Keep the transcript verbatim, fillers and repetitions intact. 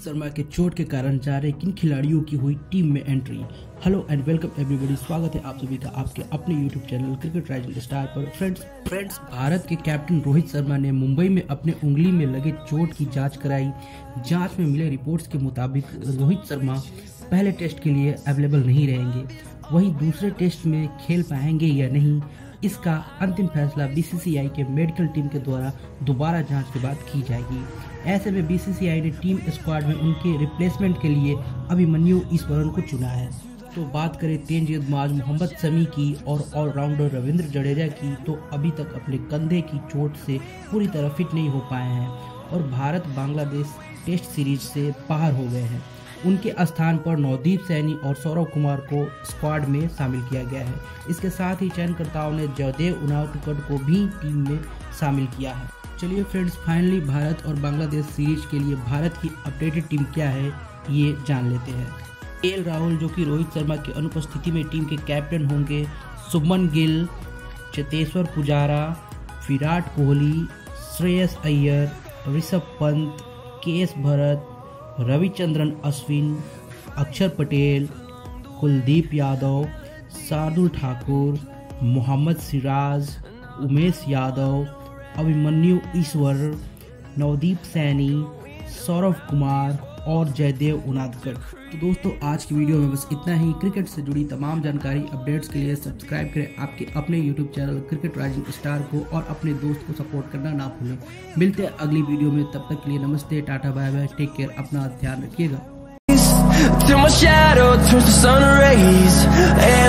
शर्मा के चोट के कारण जा रहे किन खिलाड़ियों की हुई टीम में entry. Hello and welcome everybody, स्वागत है आप सभी का आपके अपने YouTube channel cricket rising star पर। फ्रेंड्स फ्रेंड्स भारत के कैप्टन रोहित शर्मा ने मुंबई में अपने उंगली में लगे चोट की जांच कराई। जांच में मिले रिपोर्ट्स के मुताबिक रोहित शर्मा पहले टेस्ट के लिए अवेलेबल नहीं रहेंगे, वहीं दूसरे टेस्ट में खेल पाएंगे या नहीं, इसका अंतिम फैसला बीसीसीआई के मेडिकल टीम के द्वारा दोबारा जांच के बाद की जाएगी। ऐसे में बीसीसीआई ने टीम स्क्वाड में उनके रिप्लेसमेंट के लिए अभिमन्यु ईश्वरन को चुना है। तो बात करें तेज गेंदबाज मोहम्मद शमी की और ऑलराउंडर रविंद्र जडेजा की, तो अभी तक अपने कंधे की चोट से पूरी तरह फिट नहीं हो पाए हैं और भारत बांग्लादेश टेस्ट सीरीज से बाहर हो गए हैं। उनके स्थान पर नवदीप सैनी और सौरव कुमार को स्क्वाड में शामिल किया गया है। इसके साथ ही चयनकर्ताओं ने जयदेव उनादकट को भी टीम में शामिल किया है। चलिए फ्रेंड्स, फाइनली भारत और बांग्लादेश सीरीज के लिए भारत की अपडेटेड टीम क्या है ये जान लेते हैं। केएल राहुल जो कि रोहित शर्मा की अनुपस्थिति में टीम के कैप्टन होंगे, शुभमन गिल, चेतेश्वर पुजारा, विराट कोहली, श्रेयस अय्यर, ऋषभ पंत, के एस भरत, रविचंद्रन अश्विन, अक्षर पटेल, कुलदीप यादव, शार्दुल ठाकुर, मोहम्मद सिराज, उमेश यादव, अभिमन्यु ईश्वर, नवदीप सैनी, सौरव कुमार और जयदेव उनादकट। तो दोस्तों आज की वीडियो में बस इतना ही। क्रिकेट से जुड़ी तमाम जानकारी अपडेट्स के लिए सब्सक्राइब करें आपके अपने YouTube channel cricket rising star को और अपने दोस्त को सपोर्ट करना ना भूलें। मिलते हैं अगली वीडियो में, तब तक के लिए नमस्ते, tata, bye bye, take care, अपना ध्यान रखिएगा।